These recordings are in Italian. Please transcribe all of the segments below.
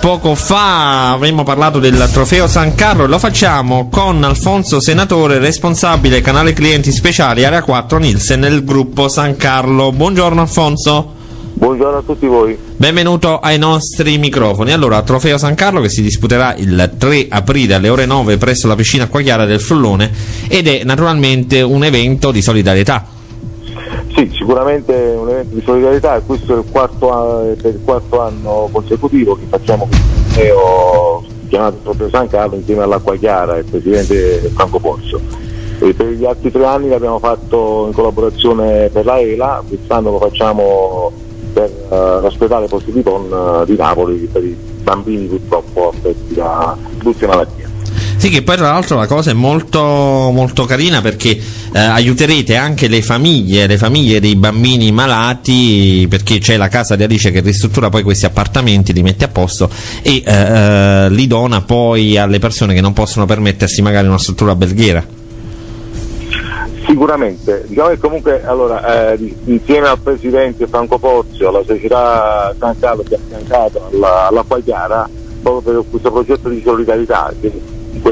Poco fa avremmo parlato del trofeo San Carlo e lo facciamo con Alfonso Senatore, responsabile canale clienti speciali Area 4 Nielsen nel gruppo San Carlo. Buongiorno Alfonso. Buongiorno a tutti voi. Benvenuto ai nostri microfoni. Allora, trofeo San Carlo che si disputerà il 3 aprile alle ore 9 presso la piscina Acquachiara del Frullone ed è naturalmente un evento di solidarietà. Sì, sicuramente un evento di solidarietà, e questo è il quarto anno consecutivo che facciamo questo torneo chiamato Trofeo San Carlo insieme all'Acquachiara e il presidente Franco Pozzo. E per gli altri 3 anni l'abbiamo fatto in collaborazione per la ELA, quest'anno lo facciamo per l'ospedale Posillipo di Napoli per i bambini purtroppo affetti da brutte malattie. Sì, che poi tra l'altro la cosa è molto carina perché aiuterete anche le famiglie dei bambini malati, perché c'è la casa di Alice che ristruttura poi questi appartamenti, li mette a posto e li dona poi alle persone che non possono permettersi magari una struttura alberghiera. Sicuramente, diciamo che comunque allora, insieme al presidente Franco Pozzo, alla società San Carlo che ha affiancato all'Acquachiara proprio per questo progetto di solidarietà che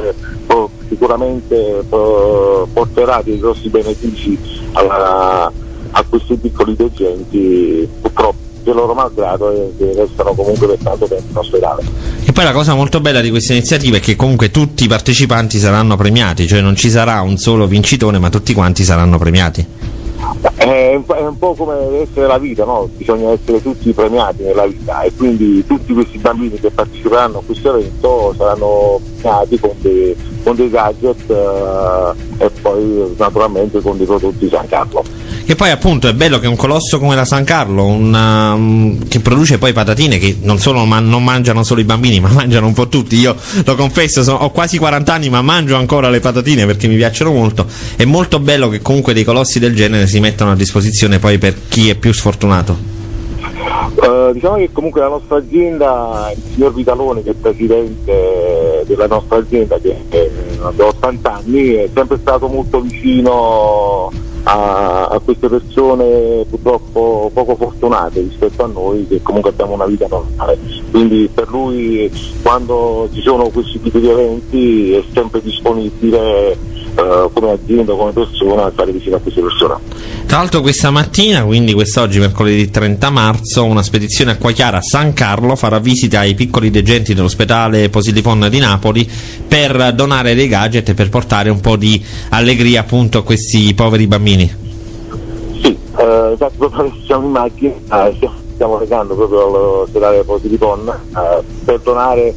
sicuramente porterà dei grossi benefici a questi piccoli degenti, purtroppo che loro malgrado che restano comunque per tanto tempo in ospedale. E poi la cosa molto bella di questa iniziativa è che comunque tutti i partecipanti saranno premiati, cioè non ci sarà un solo vincitore ma tutti quanti saranno premiati. È un po' come deve essere la vita, no? Bisogna essere tutti premiati nella vita e quindi tutti questi bambini che parteciperanno a questo evento saranno premiati con dei gadget e poi naturalmente con dei prodotti San Carlo. Che poi appunto è bello che un colosso come la San Carlo, che produce poi patatine che non solo non mangiano solo i bambini ma mangiano un po' tutti, io lo confesso, ho quasi 40 anni ma mangio ancora le patatine perché mi piacciono molto. È molto bello che comunque dei colossi del genere si mettano a disposizione poi per chi è più sfortunato. Diciamo che comunque la nostra azienda, il signor Vitalone che è il presidente della nostra azienda che ha 80 anni, è sempre stato molto vicino a queste persone purtroppo poco fortunate rispetto a noi che comunque abbiamo una vita normale, quindi per lui quando ci sono questi tipi di eventi è sempre disponibile come azienda, come persona, a stare vicino a queste persone. Tra l'altro questa mattina, quindi quest'oggi mercoledì 30 marzo, una spedizione Acquachiara San Carlo farà visita ai piccoli degenti dell'ospedale Posillipo di Napoli per donare dei gadget e per portare un po' di allegria appunto a questi poveri bambini. Sì, esatto, proprio siamo in macchina, stiamo recando proprio all'ospedale Posillipo per donare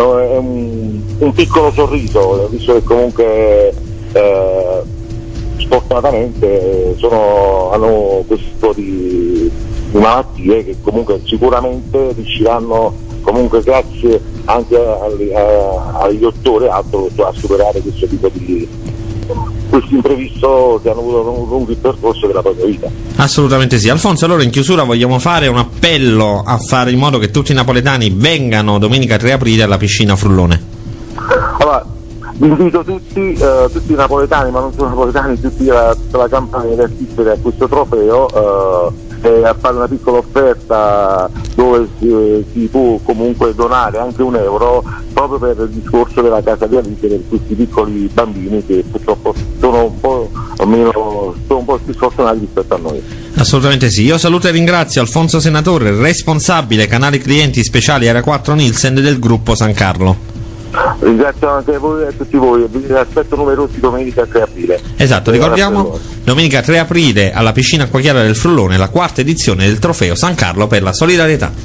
un piccolo sorriso, visto che comunque sfortunatamente hanno questo tipo di malattie che comunque sicuramente riusciranno comunque grazie anche agli dottori a superare questo tipo di questo imprevisto che hanno avuto lungo il percorso della propria vita. Assolutamente sì. Alfonso, allora in chiusura vogliamo fare un appello a fare in modo che tutti i napoletani vengano domenica 3 aprile alla piscina Frullone. Allora, invito tutti i napoletani, ma non solo napoletani, tutta la campagna di assistere a questo trofeo e a fare una piccola offerta dove si può comunque donare anche €1 proprio per il discorso della casa di Alice per questi piccoli bambini che purtroppo sono un po' più sfortunati rispetto a noi. Assolutamente sì. Io saluto e ringrazio Alfonso Senatore, responsabile canali clienti speciali Area 4 Nielsen del gruppo San Carlo. Ringrazio anche voi e tutti voi, vi aspetto numerosi domenica 3 aprile. Esatto, ricordiamo domenica 3 aprile alla piscina Acquachiara del Frullone la 4ª edizione del trofeo San Carlo per la solidarietà.